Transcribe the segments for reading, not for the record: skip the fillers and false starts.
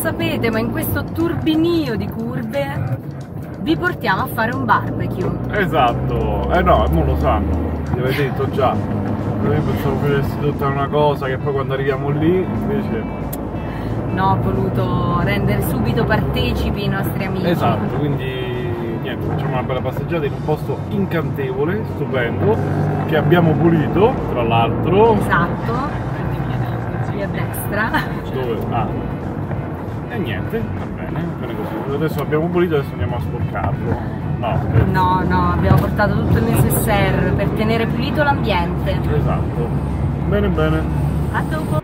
sapete, ma in questo turbinio di curve vi portiamo a fare un barbecue. Esatto, no, non lo sanno, gli avevo detto già. Io pensavo che avessi tutta una cosa che poi quando arriviamo lì invece. No, ho voluto rendere subito partecipi i nostri amici. Esatto, quindi niente, facciamo una bella passeggiata in un posto incantevole, stupendo, che abbiamo pulito, tra l'altro. Esatto. Qui a destra. Dove? Ah. E niente, va bene così. Adesso abbiamo pulito, adesso andiamo a sporcarlo. No, no, abbiamo portato tutto il necessaire per tenere pulito l'ambiente. Esatto. Bene, bene. A dopo.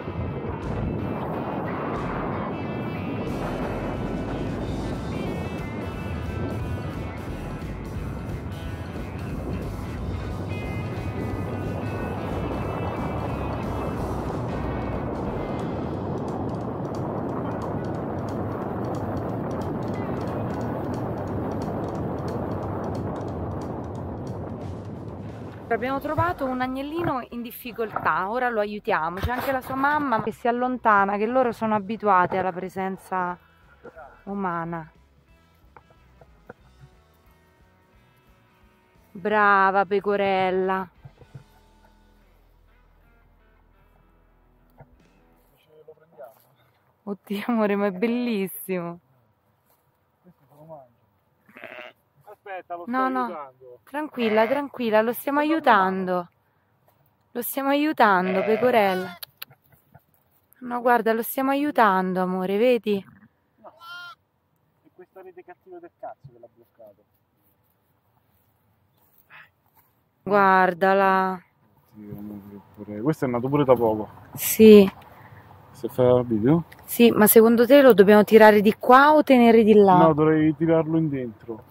Abbiamo trovato un agnellino in difficoltà, ora lo aiutiamo, c'è anche la sua mamma che si allontana, che loro sono abituati alla presenza umana. Brava pecorella. Oddio amore, ma è bellissimo. Aspetta, lo sto No, aiutando. tranquilla, tranquilla, lo stiamo aiutando. Lo stiamo aiutando, pecorella. No, guarda, lo stiamo aiutando, amore, vedi? No, è questa rete cattiva del cazzo che l'ha bloccato. Guardala. Questo è nato pure da poco. Sì, Se fa il video? sì, ma secondo te lo dobbiamo tirare di qua o tenere di là? No, dovrei tirarlo in dentro.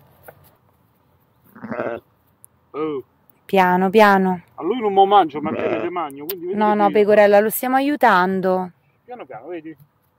Oh. Piano, piano. A lui non mo mangio, ma tiene le magno, quindi vedi. No, no, pecorella, lo stiamo aiutando. Piano piano, vedi?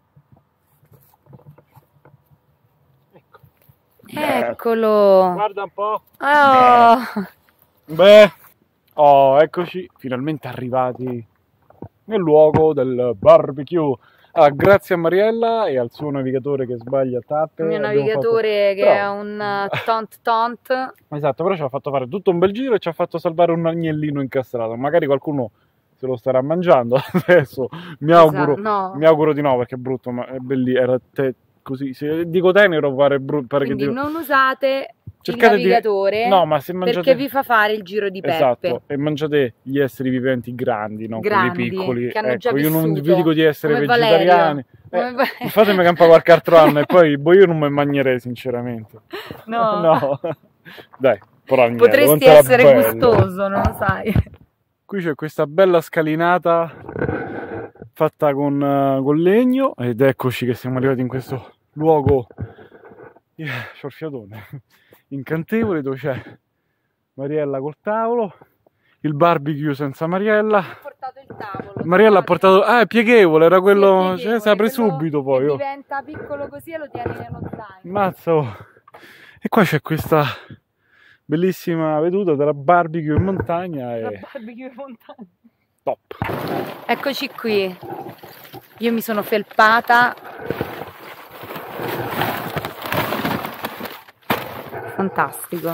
Ecco. Eccolo. Guarda un po'. Oh. Beh, eccoci, finalmente arrivati nel luogo del barbecue. Grazie a Mariella e al suo navigatore che sbaglia tappe. Il mio navigatore che è un tont. Esatto, però ci ha fatto fare tutto un bel giro e ci ha fatto salvare un agnellino incastrato. Magari qualcuno se lo starà mangiando adesso. Mi auguro, no. mi auguro di no, perché è brutto, ma è bellissimo. Era così. Se dico tenero pare brutto. Quindi non usate cercate il navigatore no, ma se mangiate... perché vi fa fare il giro di Peppe. Esatto, e mangiate gli esseri viventi grandi, non quelli piccoli. Che hanno già io non vi vissuto, dico di essere come vegetariani. Fatemi campare qualche altro anno e poi io non mi mangerei sinceramente. No. Dai, però potresti essere gustoso, non lo sai. Qui c'è questa bella scalinata fatta con legno ed eccoci che siamo arrivati in questo luogo c'ho il fiatone incantevole, dove c'è Mariella col tavolo, il barbecue senza Mariella. Ho portato il tavolo. Mariella ha portato, è pieghevole, era quello, sì, si apre subito poi. Diventa piccolo così e lo tieni nello zaino. Mazzo. E qua c'è questa bellissima veduta tra barbecue in montagna e... Tra barbecue in montagna. Top. Eccoci qui. Io mi sono felpata. Fantastico.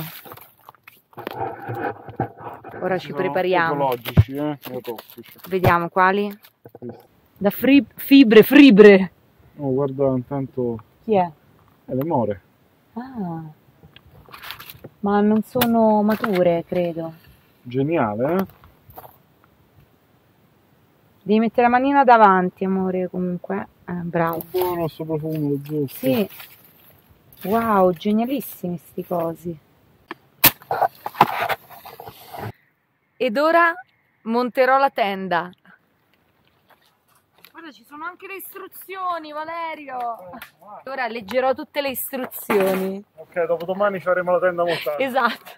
Ora ci prepariamo. Ecologici, Vediamo quali. Da fibre. Oh, guarda intanto. Chi è? È le more. Ah. Ma non sono mature, credo. Geniale, Devi mettere la manina davanti, amore, comunque. Bravo. Buono questo profumo, lo zucchero. Sì. Wow, genialissimi sti cosi. Ed ora monterò la tenda. Guarda, ci sono anche le istruzioni, Valerio. Ora leggerò tutte le istruzioni. Ok, dopodomani faremo la tenda montata. Esatto.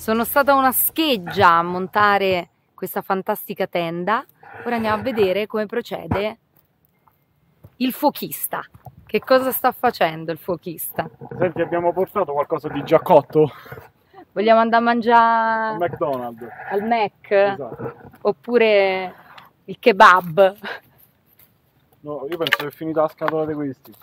Sono stata una scheggia a montare questa fantastica tenda. Ora andiamo a vedere come procede il fuochista. Che cosa sta facendo il fuochista? Senti, abbiamo portato qualcosa di già cotto? Vogliamo andare a mangiare Al McDonald's. al Mac? Esatto. Oppure il kebab? No, io penso che è finita la scatola di questi.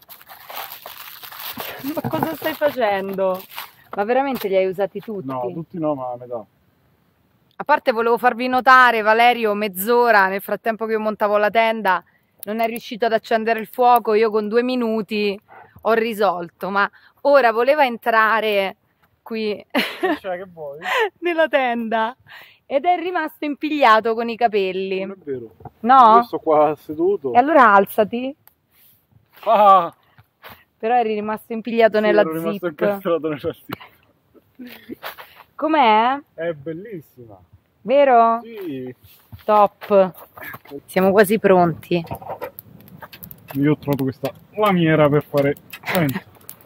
Ma cosa stai facendo? Ma veramente li hai usati tutti? No, tutti no, ma a metà. A parte volevo farvi notare, Valerio, mezz'ora nel frattempo che io montavo la tenda, non è riuscito ad accendere il fuoco, io con 2 minuti ho risolto, ma ora voleva entrare qui Cioè, che vuoi? nella tenda ed è rimasto impigliato con i capelli. Non è vero. No? Io sto qua seduto. E allora alzati. Ah! Però eri rimasto impigliato nella Ero rimasto zip. incastrato nella zip. Com'è? È bellissima. Vero? Sì. Top. Siamo quasi pronti. Io ho trovato questa lamiera per fare... Senti.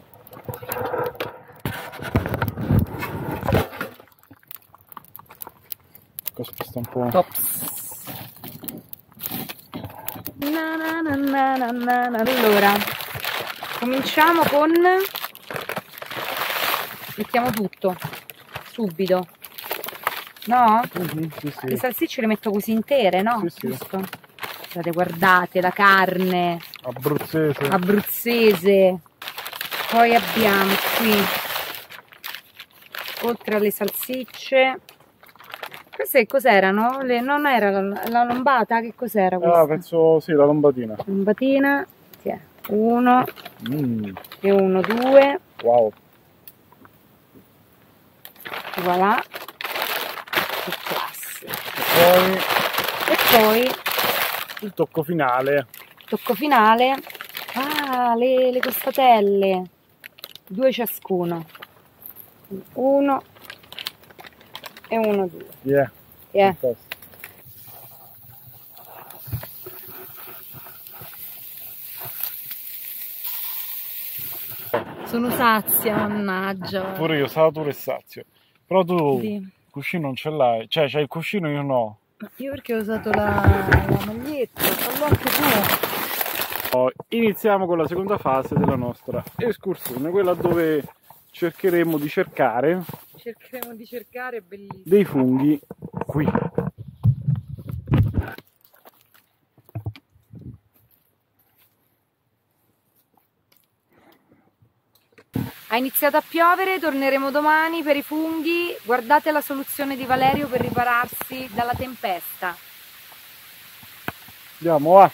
Questo un po'... Top. Allora, cominciamo con... Mettiamo tutto. Subito. No? Sì, sì. Le salsicce le metto così intere, no? Sì, sì. Giusto? Guardate, la carne Abruzzese. abruzzese. Poi abbiamo qui, oltre alle salsicce, queste cos'erano? Non era la lombata? Che cos'era questa? Ah, penso sì, la lombatina. Lombatina, sì, uno Mm. e uno, due, Wow. voilà, che classe. E E poi il tocco finale. tocco finale, le costatelle, 2 ciascuno, uno e uno, due. Yeah. Yeah. Fantastico. Sono sazia, mannaggia. Pure io, saturo e sazio. Però tu Sì. il cuscino non ce l'hai. Cioè, c'hai il cuscino, io no. Io perché ho usato la maglietta, fallo anche tu. Iniziamo con la seconda fase della nostra escursione, quella dove cercheremo di cercare Cercheremo di cercare, è bellissimo. dei funghi qui. Ha iniziato a piovere, torneremo domani per i funghi. Guardate la soluzione di Valerio per ripararsi dalla tempesta. Andiamo, va.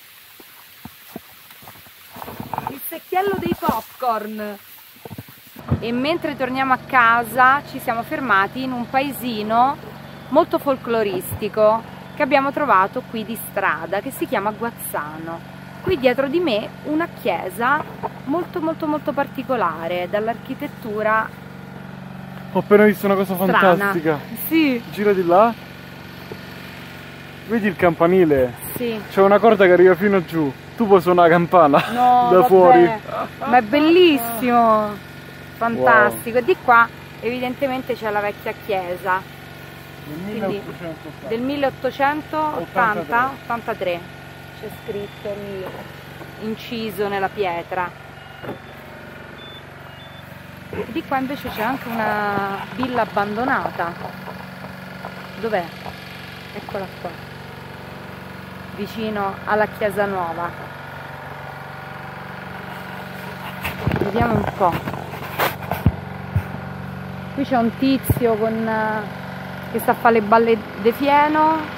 Il secchiello dei popcorn. E mentre torniamo a casa ci siamo fermati in un paesino molto folcloristico che abbiamo trovato qui di strada, che si chiama Guazzano. Qui dietro di me una chiesa molto particolare, dall'architettura Ho appena visto una cosa strana. fantastica. Sì, Gira di là. Vedi il campanile? sì. C'è una corda che arriva fino giù. Tu puoi suonare la campana No, da vabbè. fuori. Ma è bellissimo, fantastico. E di qua evidentemente c'è la vecchia chiesa Nel del 1880. 1883. C'è scritto lì, inciso nella pietra. E di qua invece c'è anche una villa abbandonata. Dov'è? Eccola qua, vicino alla chiesa nuova. Vediamo un po'. Qui c'è un tizio che sta a fare le balle de fieno.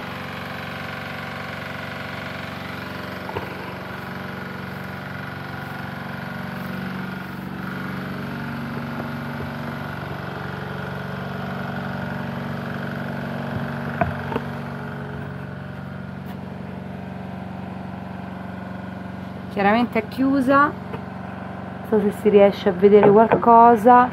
Chiaramente è chiusa, non so se si riesce a vedere qualcosa.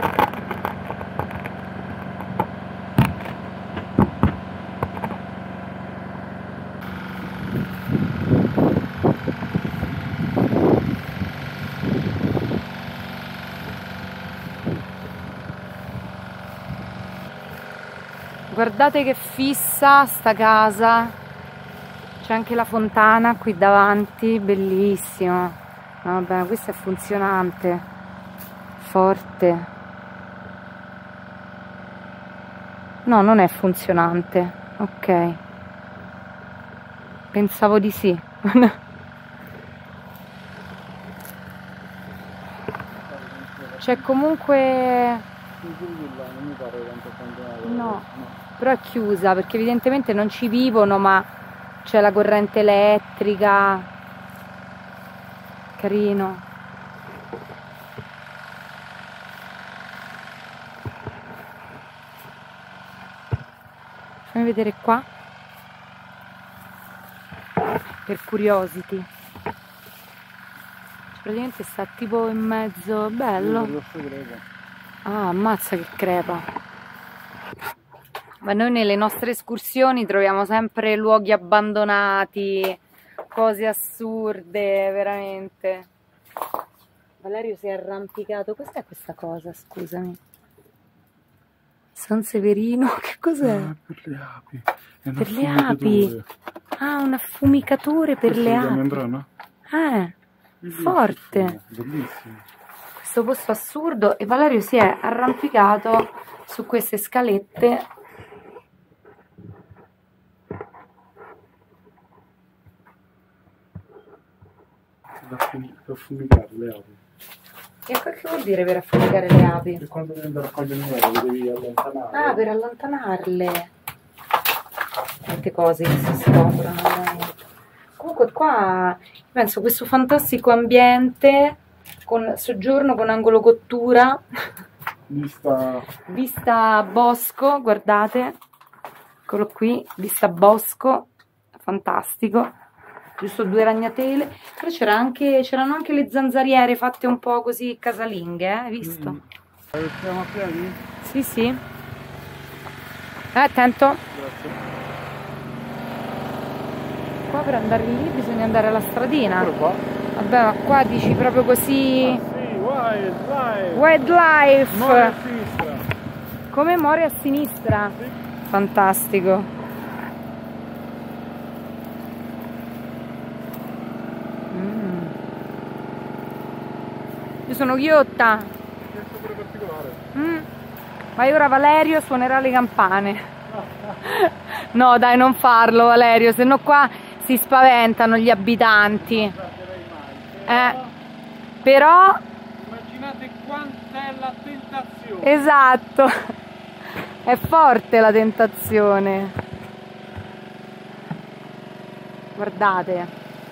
Guardate che fissa sta casa, c'è anche la fontana qui davanti, bellissimo. Vabbè, questo è funzionante, forte. No, non è funzionante, ok. Pensavo di sì. C'è comunque... No, però è chiusa perché evidentemente non ci vivono, ma c'è la corrente elettrica. Carino. Fammi vedere qua. Per curiosity. Praticamente sta tipo in mezzo, bello. Ah, ammazza che crepa. Ma noi nelle nostre escursioni troviamo sempre luoghi abbandonati, cose assurde, veramente. Valerio si è arrampicato. Cos'è questa cosa, scusami? San Severino, che cos'è? Per le api. Per le api. Ah, un affumicatore per le api. Membrana? Forte. Bellissimo. Questo posto assurdo, e Valerio si è arrampicato su queste scalette. Per affumicare le api. E che vuol dire per affumicare le api? E quando devi andare a cogliere le devi allontanare. Ah, per allontanarle. Tante cose che si scoprono veramente. Comunque qua penso questo fantastico ambiente con soggiorno con angolo cottura, vista bosco, guardate, eccolo qui, vista bosco, fantastico, giusto 2 ragnatele, però c'erano anche le zanzariere fatte un po' così casalinghe, hai visto? Siamo a piedi? Sì, sì. Attento. Grazie. Qua per andare lì bisogna andare alla stradina. Eccolo qua. Vabbè, ma qua dici proprio così. Sì, wildlife. Wildlife. Muore a sinistra. Come muore a sinistra? Sì. Fantastico. Io sono ghiotta. È super particolare. Ma ora Valerio suonerà le campane. No, dai, non farlo, Valerio, se no qua si spaventano gli abitanti. Però immaginate quant'è la tentazione. esatto, è forte la tentazione. Guardate.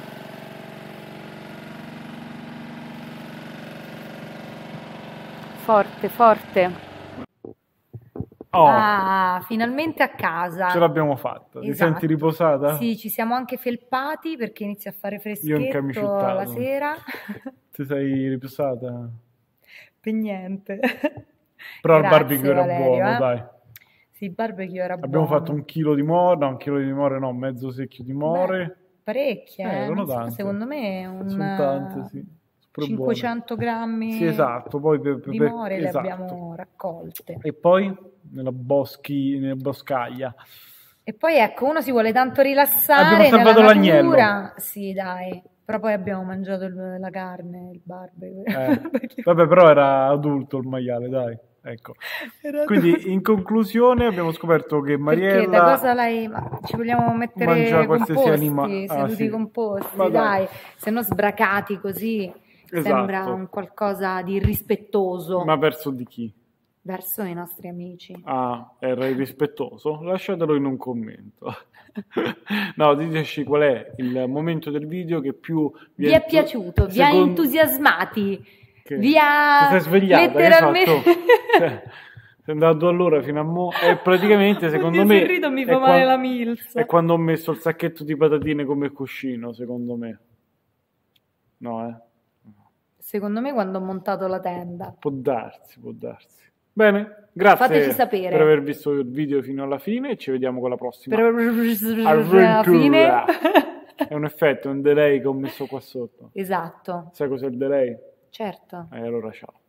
Forte, forte. Oh, Ah, finalmente a casa. ce l'abbiamo fatta. Ti Esatto. senti riposata? Sì, ci siamo anche felpati perché inizia a fare Io in freschetto camiciottato. la sera. Ti sei riposata? Per niente. Però il Grazie, barbecue era Valerio, buono, dai. Sì, il barbecue era Abbiamo buono. fatto 1 chilo di more, no, 1 chilo di more no, mezzo secchio di more. Beh, parecchie, erano non so, tante. secondo me Sono tante, sì. Super 500 grammi sì, esatto. Poi di more le esatto. abbiamo raccolte. E poi nella boscaglia. E poi ecco, uno si vuole tanto rilassare Abbiamo salvato nella l'agnello. natura. Sì, dai. Però poi abbiamo mangiato la carne, il barbecue. Perché- Vabbè, però era adulto il maiale, dai. Ecco. era Quindi in conclusione abbiamo scoperto che Perché Mariella da cosa lei... Ma ci vogliamo mettere mangia qualsiasi composti, animale. seduti Sì. composti, Ma dai. Se no sbracati così sembra Esatto. un qualcosa di irrispettoso Ma verso di chi? verso i nostri amici. Ah, era irrispettoso? Lasciatelo in un commento. No, diteci qual è il momento del video che più Vi è piaciuto, vi ha entusiasmati, Che? vi ha Ti sei svegliata, letteralmente... esatto. Cioè, sei andato allora fino a mo' e praticamente secondo Oddio, me se rido mi è fa male la milza. è quando ho messo il sacchetto di patatine come cuscino, secondo me. No, Secondo me quando ho montato la tenda. può darsi, può darsi. Bene, grazie Fateci sapere. per aver visto il video fino alla fine e ci vediamo con la prossima Per alla avventura. fine... È un effetto, è un delay che ho messo qua sotto. Esatto, Sai cos'è il delay? certo. Allora ciao.